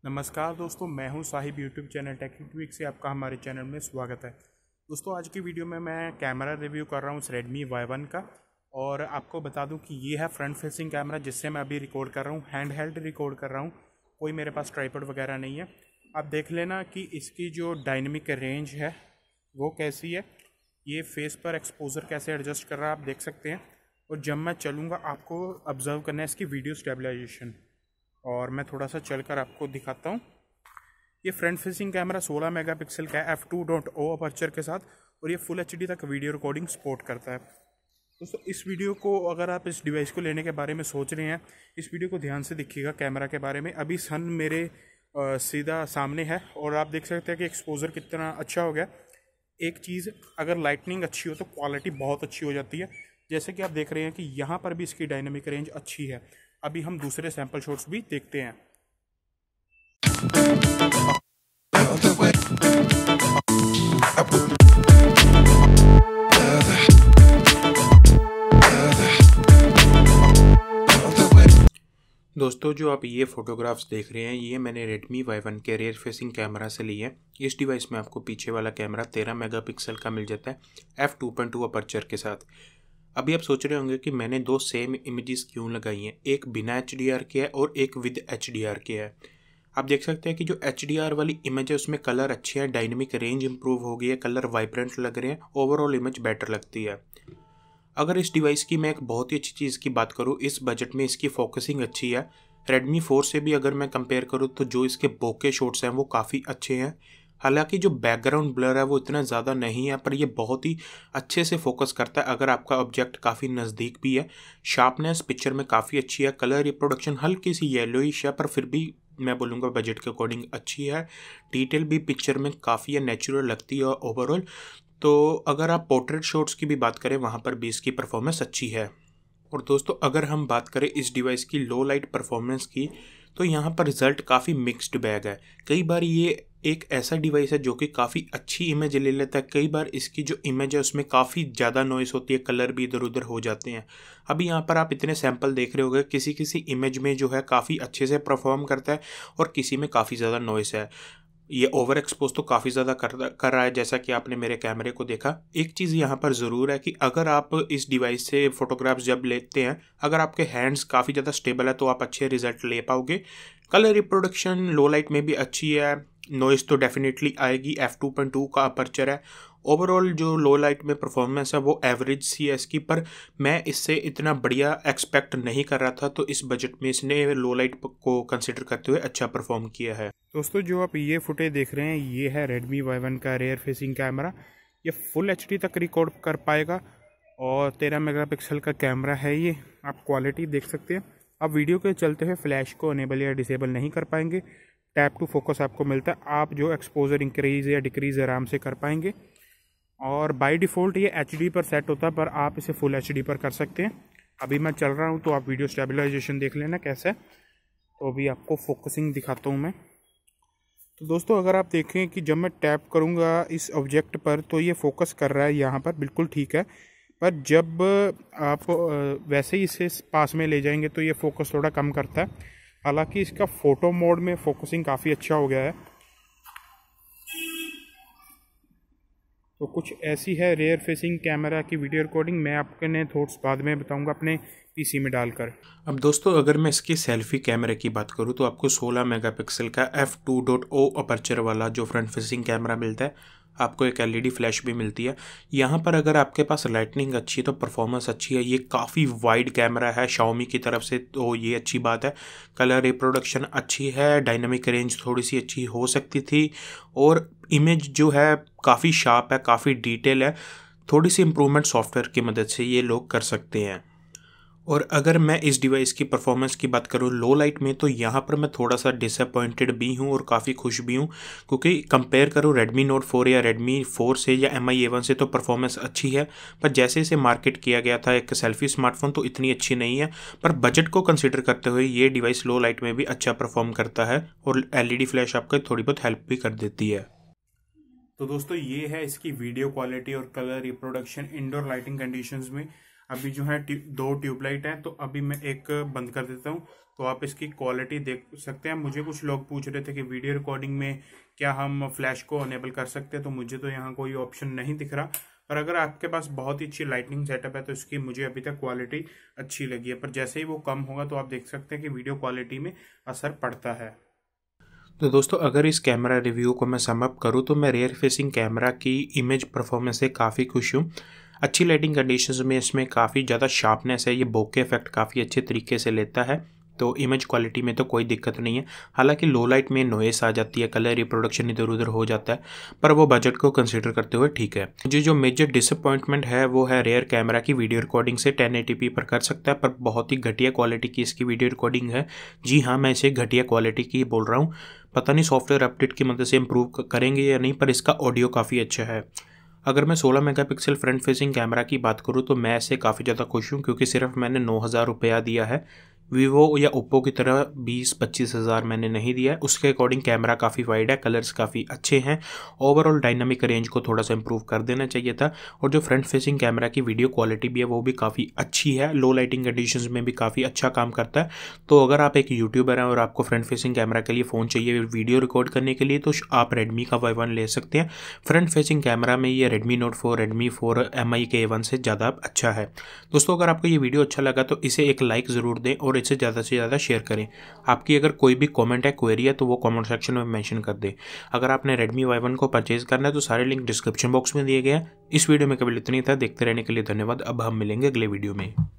नमस्कार दोस्तों, मैं हूं साहिब यूट्यूब चैनल टेक्निक से आपका हमारे चैनल में स्वागत है। दोस्तों, आज की वीडियो में मैं कैमरा रिव्यू कर रहा हूं उस Redmi Y1 का। और आपको बता दूं कि ये है फ्रंट फेसिंग कैमरा जिससे मैं अभी रिकॉर्ड कर रहा हूं, हैंड हेल्ड रिकॉर्ड कर रहा हूं। कोई मेरे पास ट्राइपॉड वगैरह नहीं है। आप देख लेना कि इसकी जो डायनेमिक रेंज है वो कैसी है, ये फेस पर एक्सपोजर कैसे एडजस्ट कर रहा है आप देख सकते हैं। और जब मैं चलूँगा आपको ऑब्जर्व करना है इसकी वीडियो स्टेबलाइजेशन। और मैं थोड़ा सा चलकर आपको दिखाता हूँ। ये फ्रंट फेसिंग कैमरा 16 मेगापिक्सल का है f2.0 अपर्चर के साथ, और ये फुल HD तक वीडियो रिकॉर्डिंग सपोर्ट करता है। दोस्तों, इस वीडियो को अगर आप इस डिवाइस को लेने के बारे में सोच रहे हैं, इस वीडियो को ध्यान से देखिएगा कैमरा के बारे में। अभी सन मेरे सीधा सामने है और आप देख सकते हैं कि एक्सपोजर कितना अच्छा हो गया। एक चीज़, अगर लाइटनिंग अच्छी हो तो क्वालिटी बहुत अच्छी हो जाती है। जैसे कि आप देख रहे हैं कि यहाँ पर भी इसकी डायनेमिक रेंज अच्छी है। अभी हम दूसरे सैंपल शॉट्स भी देखते हैं। दोस्तों, जो आप ये फ़ोटोग्राफ्स देख रहे हैं ये मैंने Redmi Y1 के रेयर फेसिंग कैमरा से ली है। इस डिवाइस में आपको पीछे वाला कैमरा 13 मेगापिक्सल का मिल जाता है f2.2 अपर्चर के साथ। अभी आप सोच रहे होंगे कि मैंने दो सेम इमेजेस क्यों लगाई हैं, एक बिना HDR के है और एक विद HDR के है। आप देख सकते हैं कि जो HDR वाली इमेज है उसमें कलर अच्छे हैं, डायनेमिक रेंज इंप्रूव हो गई है, कलर वाइब्रेंट लग रहे हैं, ओवरऑल इमेज बेटर लगती है। अगर इस डिवाइस की मैं एक बहुत ही अच्छी चीज़ की बात करूँ, इस बजट में इसकी फोकसिंग अच्छी है। Redmi 4 से भी अगर मैं कंपेयर करूँ तो जो इसके बोके शॉट्स हैं वो काफ़ी अच्छे हैं। हालांकि जो बैकग्राउंड ब्लर है वो इतना ज़्यादा नहीं है, पर ये बहुत ही अच्छे से फोकस करता है अगर आपका ऑब्जेक्ट काफ़ी नज़दीक भी है। शार्पनेस पिक्चर में काफ़ी अच्छी है। कलर रिप्रोडक्शन हल्की सी येलोइश है, पर फिर भी मैं बोलूँगा बजट के अकॉर्डिंग अच्छी है। डिटेल भी पिक्चर में काफ़ी है, नेचुरल लगती है ओवरऑल। तो अगर आप पोर्ट्रेट शॉट्स की भी बात करें वहाँ पर भी इसकी परफॉर्मेंस अच्छी है। और दोस्तों, अगर हम बात करें इस डिवाइस की लो लाइट परफॉर्मेंस की, तो यहाँ पर रिज़ल्ट काफ़ी मिक्स्ड बैग है। कई बार ये एक ऐसा डिवाइस है जो कि काफ़ी अच्छी इमेज ले लेता है, कई बार इसकी जो इमेज है उसमें काफ़ी ज़्यादा नॉइस होती है, कलर भी इधर उधर हो जाते हैं। अभी यहाँ पर आप इतने सैंपल देख रहे होंगे, किसी किसी इमेज में जो है काफ़ी अच्छे से परफॉर्म करता है और किसी में काफ़ी ज़्यादा नॉइस है। ये ओवर एक्सपोज तो काफ़ी ज़्यादा कर रहा है, जैसा कि आपने मेरे कैमरे को देखा। एक चीज़ यहाँ पर ज़रूर है कि अगर आप इस डिवाइस से फ़ोटोग्राफ्स जब लेते हैं, अगर आपके हैंड्स काफ़ी ज़्यादा स्टेबल है तो आप अच्छे रिजल्ट ले पाओगे। कलर रिप्रोडक्शन लो लाइट में भी अच्छी है, नॉइस तो डेफिनेटली आएगी, f2.2 का अपर्चर है। ओवरऑल जो लो लाइट में परफॉर्मेंस है वो एवरेज सी है इसकी, पर मैं इससे इतना बढ़िया एक्सपेक्ट नहीं कर रहा था, तो इस बजट में इसने लो लाइट को कंसिडर करते हुए अच्छा परफॉर्म किया है। दोस्तों, जो आप ये फुटेज देख रहे हैं ये है Redmi Y1 का रेयर फेसिंग कैमरा। ये फुल HD तक रिकॉर्ड कर पाएगा और 13 मेगापिक्सल का कैमरा है ये। आप क्वालिटी देख सकते हैं। आप वीडियो के चलते हुए फ्लैश को अनेबल या डिसेबल नहीं कर पाएंगे। टैप टू फोकस आपको मिलता है, आप जो एक्सपोजर इंक्रीज या डिक्रीज आराम से कर पाएंगे। और बाय डिफ़ॉल्ट ये HD पर सेट होता है, पर आप इसे फुल HD पर कर सकते हैं। अभी मैं चल रहा हूँ तो आप वीडियो स्टेबलाइजेशन देख लेना कैसा है। तो अभी आपको फोकसिंग दिखाता हूँ मैं। तो दोस्तों, अगर आप देखें कि जब मैं टैप करूंगा इस ऑब्जेक्ट पर तो ये फोकस कर रहा है यहाँ पर, बिल्कुल ठीक है। पर जब आप वैसे ही इसे पास में ले जाएंगे तो ये फोकस थोड़ा कम करता है। हालांकि इसका फ़ोटो मोड में फोकसिंग काफ़ी अच्छा हो गया है। तो कुछ ऐसी है रेयर फेसिंग कैमरा की वीडियो रिकॉर्डिंग। मैं आपके थॉट्स बाद में बताऊंगा अपने PC में डालकर। अब दोस्तों, अगर मैं इसकी सेल्फी कैमरे की बात करूं तो आपको 16 मेगापिक्सल का f2.0 अपर्चर वाला जो फ्रंट फेसिंग कैमरा मिलता है। आपको एक LED फ्लैश भी मिलती है। यहाँ पर अगर आपके पास लाइटनिंग अच्छी है तो परफॉर्मेंस अच्छी है। ये काफ़ी वाइड कैमरा है Xiaomi की तरफ से, तो ये अच्छी बात है। कलर रिप्रोडक्शन अच्छी है, डायनामिक रेंज थोड़ी सी अच्छी हो सकती थी, और इमेज जो है काफ़ी शार्प है, काफ़ी डिटेल है। थोड़ी सी इम्प्रूवमेंट सॉफ्टवेयर की मदद से ये लोग कर सकते हैं। और अगर मैं इस डिवाइस की परफॉर्मेंस की बात करूँ लो लाइट में, तो यहाँ पर मैं थोड़ा सा डिसअपॉइंटेड भी हूँ और काफ़ी खुश भी हूँ, क्योंकि कंपेयर करूँ Redmi Note 4 या Redmi 4 से या MI A1 से तो परफॉर्मेंस अच्छी है, पर जैसे इसे मार्केट किया गया था एक सेल्फी स्मार्टफोन तो इतनी अच्छी नहीं है। पर बजट को कंसिडर करते हुए ये डिवाइस लो लाइट में भी अच्छा परफॉर्म करता है और LED फ्लैश आपको थोड़ी बहुत हेल्प भी कर देती है। तो दोस्तों, ये है इसकी वीडियो क्वालिटी और colour reproduction indoor lighting conditions में। अभी जो है दो ट्यूबलाइट हैं, तो अभी मैं एक बंद कर देता हूँ तो आप इसकी क्वालिटी देख सकते हैं। मुझे कुछ लोग पूछ रहे थे कि वीडियो रिकॉर्डिंग में क्या हम फ्लैश को अनेबल कर सकते हैं, तो मुझे तो यहाँ कोई ऑप्शन नहीं दिख रहा। पर अगर आपके पास बहुत ही अच्छी लाइटनिंग सेटअप है तो इसकी मुझे अभी तक क्वालिटी अच्छी लगी है। पर जैसे ही वो कम होगा तो आप देख सकते हैं कि वीडियो क्वालिटी में असर पड़ता है। तो दोस्तों, अगर इस कैमरा रिव्यू को मैं सम अप करूँ तो मैं रियर फेसिंग कैमरा की इमेज परफॉर्मेंस से काफ़ी खुश हूँ। अच्छी लाइटिंग कंडीशंस में इसमें काफ़ी ज़्यादा शार्पनेस है, ये बोके इफेक्ट काफ़ी अच्छे तरीके से लेता है, तो इमेज क्वालिटी में तो कोई दिक्कत नहीं है। हालांकि लो लाइट में नॉइस आ जाती है, कलर रिप्रोडक्शन इधर उधर हो जाता है, पर वो बजट को कंसीडर करते हुए ठीक है। मुझे जो मेजर डिसअपॉइंटमेंट है वो है रियर कैमरा की वीडियो रिकॉर्डिंग से 1080p पर कर सकता है, पर बहुत ही घटिया क्वालिटी की इसकी वीडियो रिकॉर्डिंग है। जी हाँ, मैं इसे घटिया क्वालिटी की बोल रहा हूँ। पता नहीं सॉफ्टवेयर अपडेट की मदद से इम्प्रूव करेंगे या नहीं, पर इसका ऑडियो काफ़ी अच्छा है। अगर मैं 16 मेगापिक्सल फ्रंट फेसिंग कैमरा की बात करूँ तो मैं इससे काफ़ी ज़्यादा खुश हूँ, क्योंकि सिर्फ मैंने 9,000 रुपया दिया है। वीवो या ओप्पो की तरह 20-25 हज़ार मैंने नहीं दिया है। उसके अकॉर्डिंग कैमरा काफ़ी वाइड है, कलर्स काफ़ी अच्छे हैं। ओवरऑल डायनामिक रेंज को थोड़ा सा इंप्रूव कर देना चाहिए था। और जो फ्रंट फेसिंग कैमरा की वीडियो क्वालिटी भी है वो भी काफ़ी अच्छी है, लो लाइटिंग कंडीशंस में भी काफ़ी अच्छा काम करता है। तो अगर आप एक यूट्यूबर हैं और आपको फ्रंट फेसिंग कैमरा के लिए फ़ोन चाहिए वीडियो रिकॉर्ड करने के लिए, तो आप रेडमी का Y1 ले सकते हैं। फ्रंट फेसिंग कैमरा में ये रेडमी नोट 4, रेडमी 4 MI के A1 से ज़्यादा अच्छा है। दोस्तों, अगर आपको ये वीडियो अच्छा लगा तो इसे एक लाइक ज़रूर दें और इसे ज़्यादा से ज़्यादा शेयर करें। आपकी अगर कोई भी कमेंट है, क्वेरी है, तो वो कमेंट सेक्शन में मेंशन कर दें। अगर आपने रेडमी Y1 को परचेज करना है तो सारे लिंक डिस्क्रिप्शन बॉक्स में दिए गए हैं। इस वीडियो में केवल इतना ही था। देखते रहने के लिए धन्यवाद। अब हम मिलेंगे अगले वीडियो में।